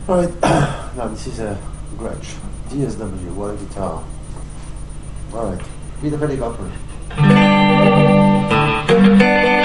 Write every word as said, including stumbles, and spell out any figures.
Right, now this is a Gretsch D S W wild guitar. Alright, be the very opera.